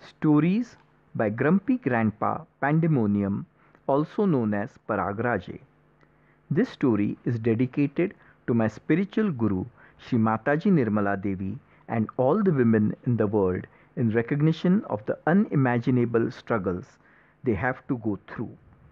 Stories by Grumpy Grandpa Pandemonium, also known as Paragraje. This story is dedicated to my spiritual guru, Shri Mataji Nirmala Devi, and all the women in the world in recognition of the unimaginable struggles they have to go through.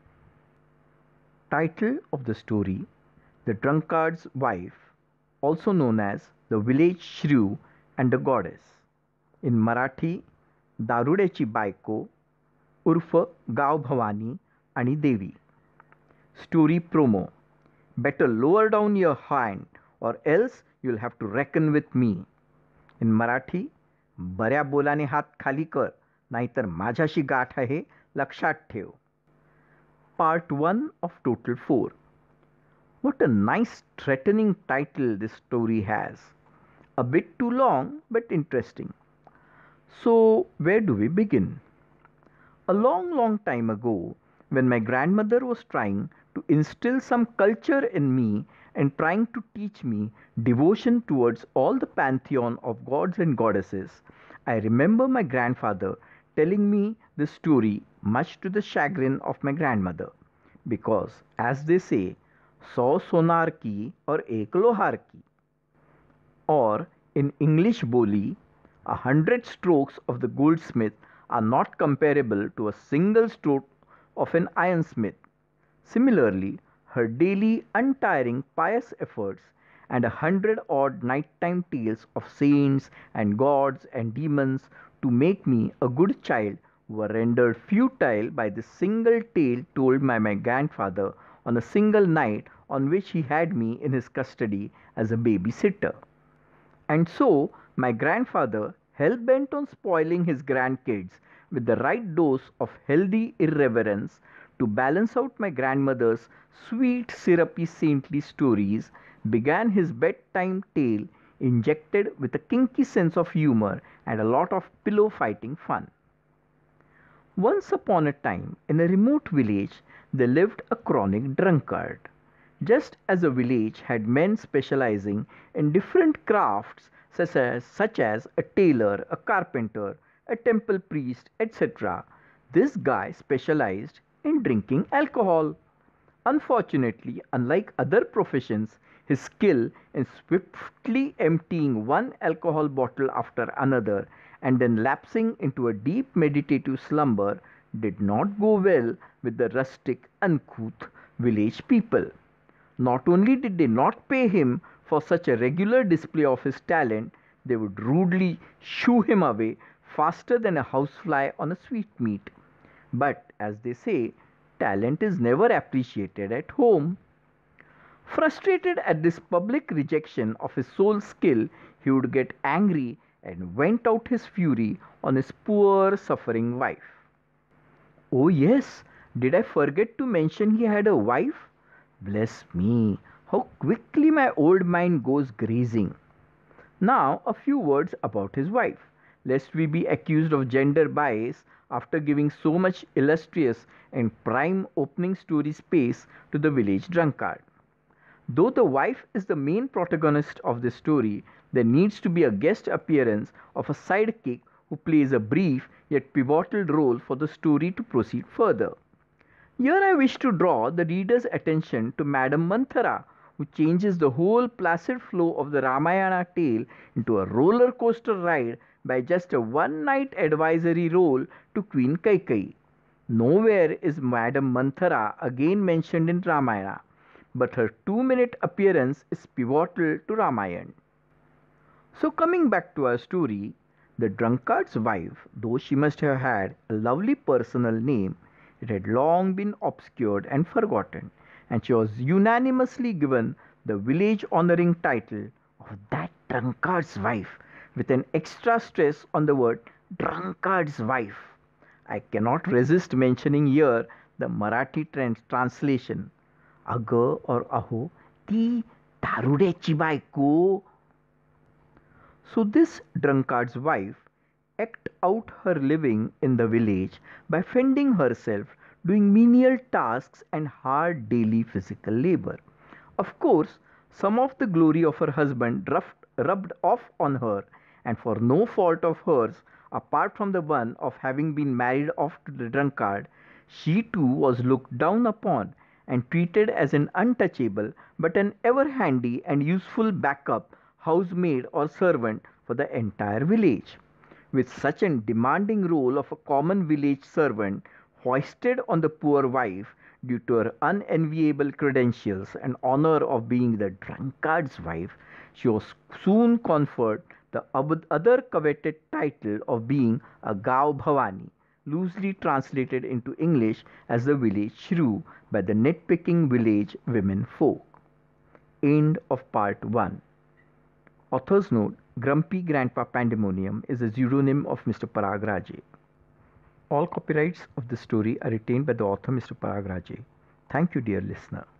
Title of the story: The Drunkard's Wife, also known as The Village Shrew and the Goddess. In Marathi, दारुड्याची बायको उर्फ गाव भवानी आणि Devi. Story promo. Better lower down your hand or else you'll have to reckon with me. In Marathi, बऱ्या बोलाने हात खाली कर, नाहीतर माझ्याशी गाठ आहे, लक्षात ठेव. Part 1 of total 4. What a nice threatening title this story has. A bit too long but interesting. So, where do we begin? A long time ago, when my grandmother was trying to instill some culture in me and trying to teach me devotion towards all the pantheon of gods and goddesses, I remember my grandfather telling me this story, much to the chagrin of my grandmother. Because, as they say, "सौ सोनार की और एक लोहार की." Or, in English boli, 100 strokes of the goldsmith are not comparable to a single stroke of an ironsmith. Similarly, her daily untiring pious efforts and 100-odd nighttime tales of saints and gods and demons to make me a good child were rendered futile by the single tale told by my grandfather on a single night on which he had me in his custody as a babysitter. And so, my grandfather, hell-bent on spoiling his grandkids with the right dose of healthy irreverence to balance out my grandmother's sweet, syrupy, saintly stories, began his bedtime tale injected with a kinky sense of humor and a lot of pillow fighting fun. Once upon a time, in a remote village, there lived a chronic drunkard. Just as a village had men specializing in different crafts such as a tailor, a carpenter, a temple priest, etc., this guy specialized in drinking alcohol. Unfortunately, unlike other professions, his skill in swiftly emptying one alcohol bottle after another and then lapsing into a deep meditative slumber did not go well with the rustic, uncouth village people. Not only did they not pay him for such a regular display of his talent, they would rudely shoo him away faster than a housefly on a sweetmeat. But, as they say, talent is never appreciated at home. Frustrated at this public rejection of his sole skill, he would get angry and vent out his fury on his poor, suffering wife. Oh, yes, did I forget to mention he had a wife? Bless me, how quickly my old mind goes grazing. Now, a few words about his wife, lest we be accused of gender bias after giving so much illustrious and prime opening story space to the village drunkard. Though the wife is the main protagonist of this story, there needs to be a guest appearance of a sidekick who plays a brief yet pivotal role for the story to proceed further. Here I wish to draw the reader's attention to Madam Manthara, who changes the whole placid flow of the Ramayana tale into a roller coaster ride by just a one-night advisory role to Queen Kaikeyi. Nowhere is Madam Manthara again mentioned in Ramayana, but her 2-minute appearance is pivotal to Ramayana. So coming back to our story, the drunkard's wife, though she must have had a lovely personal name, it had long been obscured and forgotten, and she was unanimously given the village-honoring title of that drunkard's wife, with an extra stress on the word drunkard's wife. I cannot resist mentioning here the Marathi translation. Ag or aho, ती दारुड्याची बायको. So this drunkard's wife eked out her living in the village by fending herself, doing menial tasks and hard daily physical labor. Of course, some of the glory of her husband rubbed off on her, and for no fault of hers apart from the one of having been married off to the drunkard, she too was looked down upon and treated as an untouchable but an ever handy and useful backup housemaid or servant for the entire village. With such a demanding role of a common village servant hoisted on the poor wife due to her unenviable credentials and honor of being the drunkard's wife, she was soon conferred the other coveted title of being a Gav Bhavani, loosely translated into English as the village shrew by the nitpicking village women folk. End of part 1. Author's note: Grumpy Grandpa Pandemonium is a pseudonym of Mr. Parag Raje. All copyrights of this story are retained by the author, Mr. Parag Raje. Thank you, dear listener.